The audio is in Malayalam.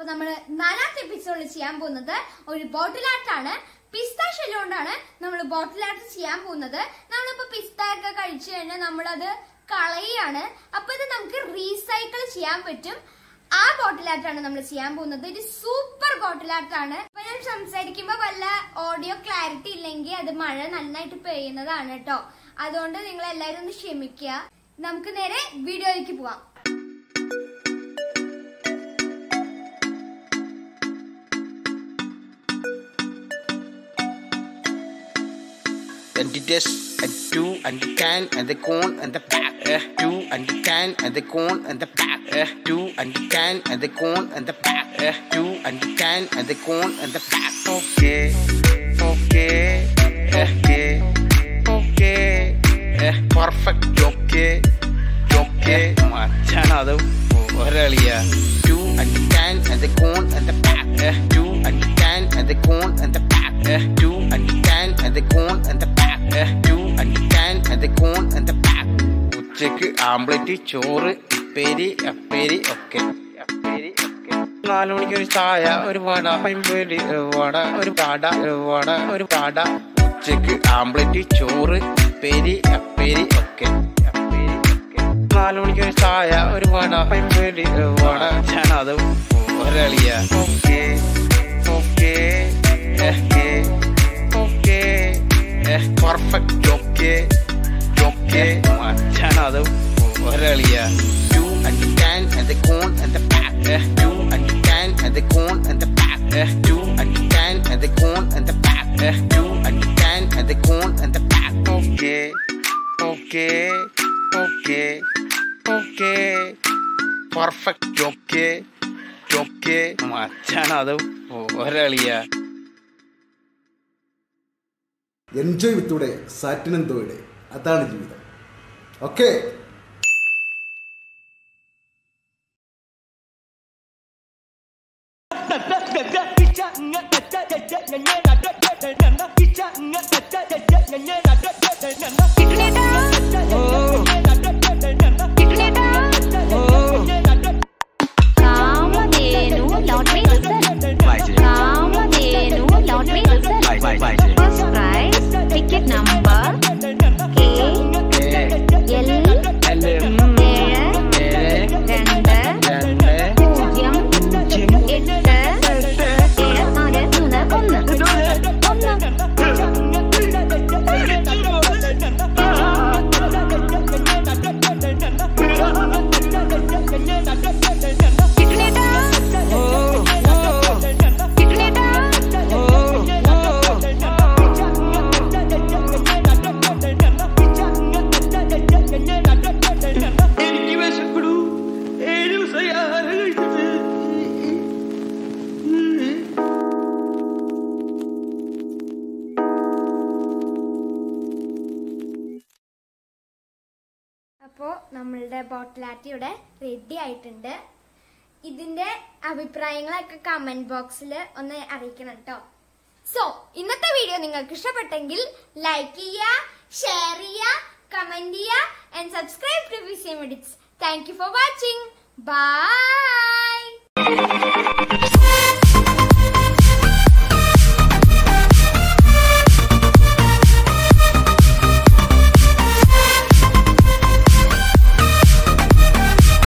നമ്മൾ നാലാമത്തെ എപ്പിസോഡിൽ ചെയ്യാൻ പോകുന്നത് ഒരു ബോട്ടിൽ ആർട്ടാണ്. പിസ്ത ഷെല്ല് കൊണ്ടാണ് നമ്മൾ ബോട്ടിൽ ആർട്ട് ചെയ്യാൻ പോകുന്നത്. നമ്മളിപ്പോ പിസ്ത ഒക്കെ കഴിച്ചു കഴിഞ്ഞാൽ നമ്മളത് കളയാണ്. അപ്പൊ ഇത് നമുക്ക് റീസൈക്കിൾ ചെയ്യാൻ പറ്റും. ആ ബോട്ടിൽ ആർട്ടാണ് നമ്മൾ ചെയ്യാൻ പോകുന്നത്. ഒരു സൂപ്പർ ബോട്ടിൽ ആർട്ടാണ്. അപ്പൊ ഞാൻ സംസാരിക്കുമ്പോ വല്ല ഓഡിയോ ക്ലാരിറ്റി ഇല്ലെങ്കിൽ അത് മഴ നന്നായിട്ട് പെയ്യുന്നതാണ് കേട്ടോ. അതുകൊണ്ട് നിങ്ങൾ എല്ലാവരും ഒന്ന് ക്ഷമിക്കുക. നമുക്ക് നേരെ വീഡിയോയിലേക്ക് പോവാം. And the dish and two and the can and the cone and the pack. Two and the can and the cone and the pack. Two and the can and the cone and the pack. Two and the can and the cone and the pack. Okay, okay, okay, okay. Perfect. Okay, okay. Machanadu oraliya. Two and the can and the cone and the pack. Two and the can and the cone and the pack. Two and the can and the cone and the pack. Two and the can and the cone and the pack. ഉച്ചക്ക് ആംബ്ലറ്റ്, ചോറ്, ഉപ്പേരി, അപ്പേരി ഒക്കെ. 4 മണിക്ക് ഒരു ചായ, ഒരു വട, 50 വട, ഒരു വട, ഒരു വട. ഉച്ചക്ക് ആംബ്ലറ്റ്, ചോറ്, ഉപ്പേരി, അപ്പേരി ഒക്കെ. 4 മണിക്ക് ഒരു ചായ, ഒരു വട, 50 വട. ഞാനത് ഒരളിയ. Okay okay okay perfect. Okay, okay. Machanadu oraliya. Two and the can and the cone and the pack. Two and the can and the cone and the pack. Two and the can and the cone and the pack. Two and the can and the cone and the pack. Okay, okay, okay, okay. Perfect. Okay, okay. Machanadu oraliya. Enjoy വിത്തൂടെ സാറ്റിനെന്തോയുടെ, അതാണ് ജീവിതം. ഓക്കെ. Ticket number അപ്പോൾ നമ്മളുടെ ബോട്ടിൽ ആർട്ട് ഇവിടെ റെഡി ആയിട്ടുണ്ട്. ഇതിന്റെ അഭിപ്രായങ്ങളൊക്കെ കമന്റ് ബോക്സിൽ ഒന്ന് അറിയിക്കണം കേട്ടോ. സോ ഇന്നത്തെ വീഡിയോ നിങ്ങൾക്ക് ഇഷ്ടപ്പെട്ടെങ്കിൽ ലൈക്ക് ചെയ്യുക, ഷെയർ ചെയ്യുക, കമന്റ് ചെയ്യുക and subscribe to VCM edits. Thank you for watching. By.